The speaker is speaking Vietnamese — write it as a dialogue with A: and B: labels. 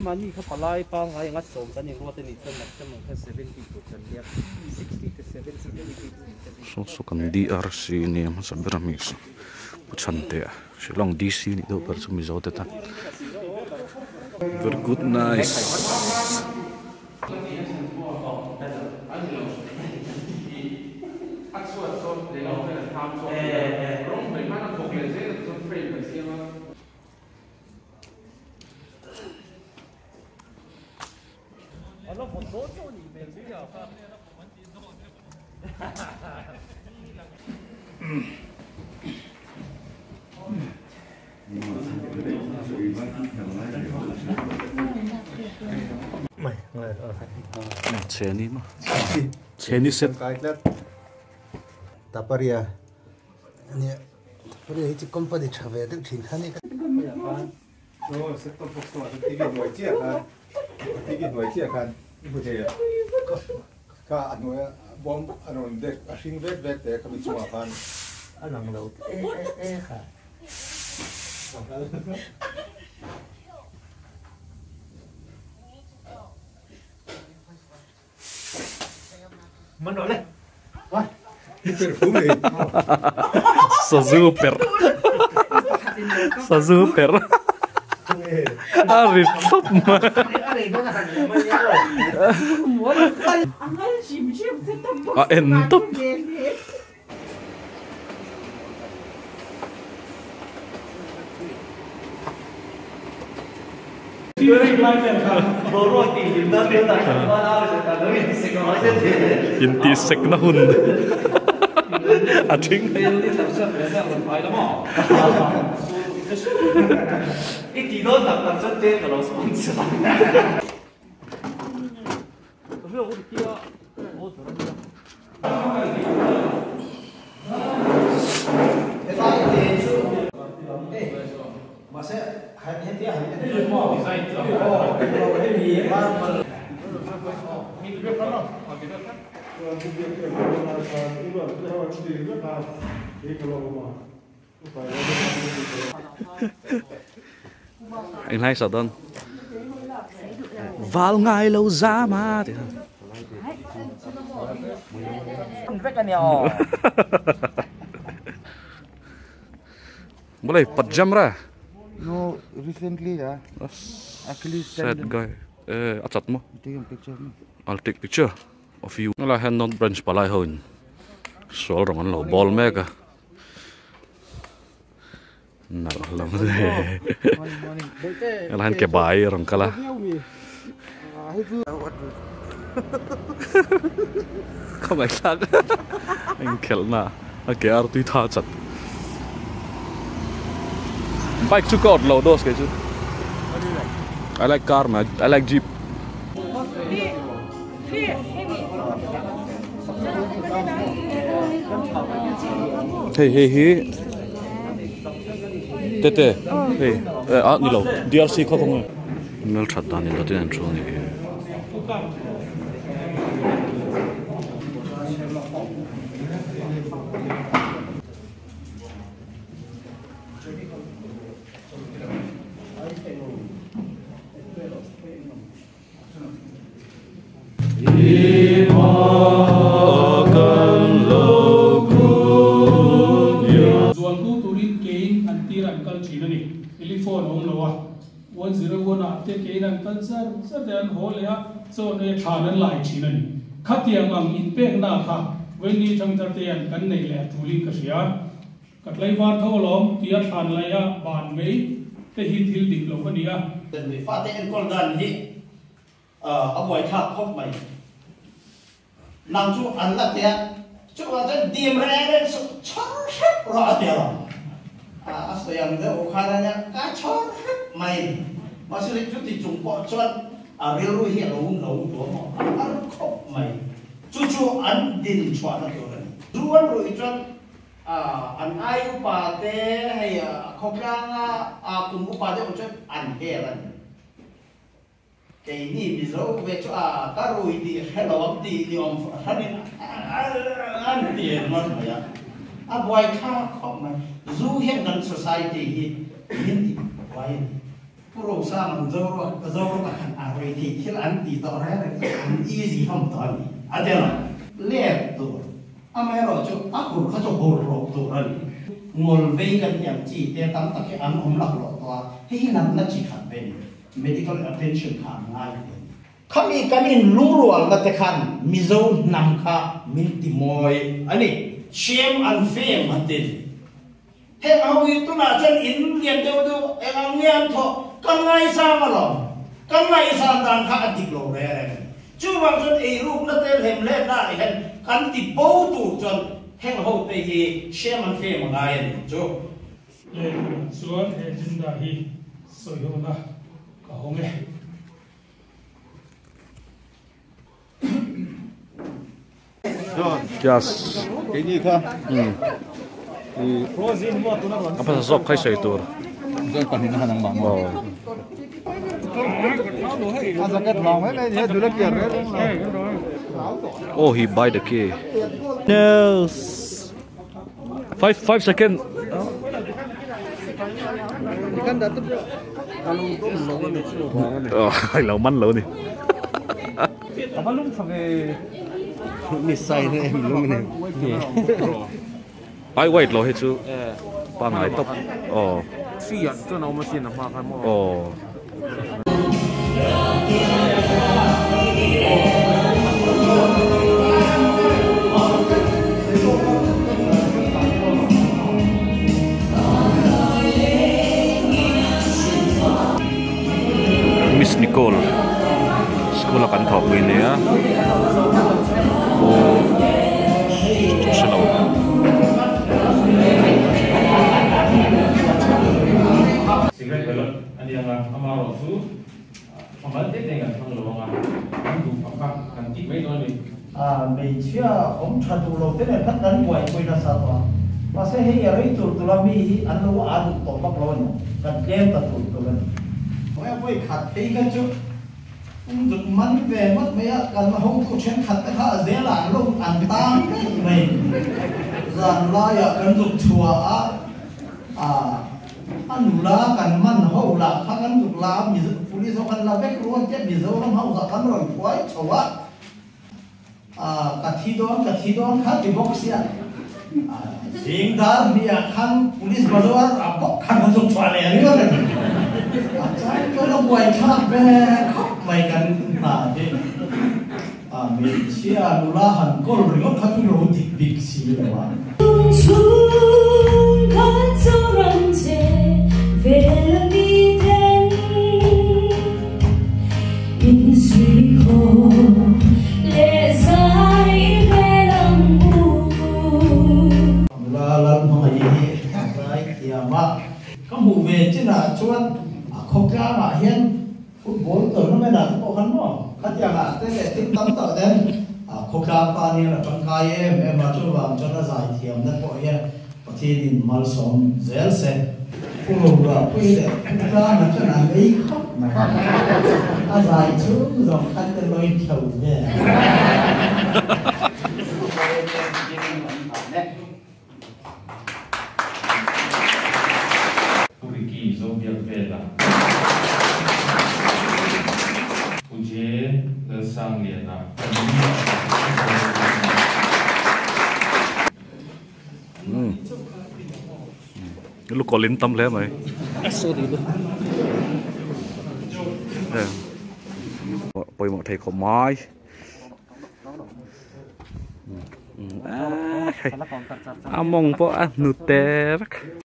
A: Money ka palay pa nga yung asom kaning ruwa ni ito maximum ka 70% liap 60 to 70
B: so kan DRC ni sa Biramis puchante silong DC ni do per sumizo teta very good nice
C: mày người
B: Cheni ma Cheni set
C: taparia ani taparia hi chi company chave de thin khani ka
D: so set top box wa TV noi chia kan TV noi chia kan bu the ka anoi bom anon de ashing vet vet te ka mi chua kan
C: alang lo kha
D: mana le wah perfume
B: super super Ari top ma entop intisek na hund ating
A: Iki đó tập rất tên của nó sponsor.
B: anh hay sao đơn vào ngày lâu ra mà thì boleh pejam ra
C: no recently actually
B: sad guy achat mo
C: taking picture
B: I'll take picture of you là hand on branch palai hơn số rong lo ball mega nở lắm thế là hắn cái bài rong kala không phải khác anh kéo na cái ar tui tha chặt bike chu cột low dos cái chứ I like car man I like jeep hey hey hey tete hey ni lo DRC kho không mel chat dan in latin intro ni
E: telephone home lo wa 101 a te ke nan tan sar dan hole ya so ne thanan lai chinani khatiang ang in pek na kha when ni thang tar te an kan nei le thuli ka sia kat lai war tho lom tia than lai ya ban mei te hi thil dik lo ka nia
F: den mi fa te en kol dan hi a boy tha khop mai nang chu an la te chu wa den dim re re chor ra te ra so yang de ukharanya ka chor mai masih cuti jumpo chuan rilu hi lo to mo an khop mai chu an din chwa na to ran ruan roi chuan an ai pa te hay khopanga kum pa de chuan an he ran cái ni bây giờ về cho các rồi thì hay là vấn đề thì ông phát hiện ăn tiền mà thôi à boy khác không mà dù hiện gần society hiện thì quay Puro sa ng zoro kan ari ti til an ti to ra an easy hom to ni adela le to amero chu aku kha chu hor ro to ra ni ngol ve kan yang chi te tam tak ke an om lak lo to hi nam na chi khan ben medical attention khan ngai kami kanin lungrual na te khan mizo nam kha min ti moi ani shame and fame hatin he au yu tu na chen in lian deu deu e ang ngian tho kan ngai sa ma lo kan ngai sa dan kha atik lo re re chu wang chon e ru na te hem le na hen kan ti bo tu chon heng ho te hi shame and fame ngai ni chu
E: le suan he jinda hi so yo na ka hong e
B: Yes.
D: Cái gì không?
B: Apa sa sok kay sa ito?
D: Rồi còn hình hàng bằng
B: Oh.
D: cái lòng ấy này nhớ được kia đấy.
B: Oh, he buy the key. No. 5 seconds.
C: Kan dapat kalau itu belum itu
B: Oh, hay lâu mắn lâu đi.
A: Apa lu sampai
C: misai ni belum ni.
B: Ai wait lo hết chứ. Bang lại top. Oh.
A: 3 啊，这那我们现在花开么？
B: Oh. Miss Nicole. Sekolah kan top ini ya. Oh. Slow.
G: Secret ballot ada yang amaro su pembantu dengan pengelolaan itu apa kan tipe itu ni
F: mấy chia ông chặt tu lâu thế này thắt đắn quậy quay ra sao đó mà sẽ hay ở đây tu làm gì anh lâu ăn tổ bắp lôi nó cần đem ta tu lên mỗi quay khát thấy cái chút ông được mắn về mất mấy cần mà không có chuyện khát cái khác dễ là lúc ăn tam này dàn lại cần được chùa anh là cần man hậu là khác cần được làm gì police họ cần là vét luôn chết bị dâu lắm hậu là cần rồi quái chầu á kathi don kha ti box ya sing da mi akan police bazar abok kan untuk chwale ni kan achai ko lo quay kha be khop mai kan na de mi chia lula han ko ri ko kha tu lo dik big si le wa vụ về chứ là chuan không ra mà hiên football từ nó mới là có khăn mà khách hàng à thế để tính tắm tợ đến không ra ta nên là trong cái em mà cho vào cho nó giải thiểm nó có hiên có thể đi mal sống dễ sẽ phụ lục là quy để không ra mà cho là mấy khóc mà giải chứ dòng khách tên lôi thầu về
G: sang liền nào
B: lúc có lính tâm thế mày bồi một thầy có mai mong po nute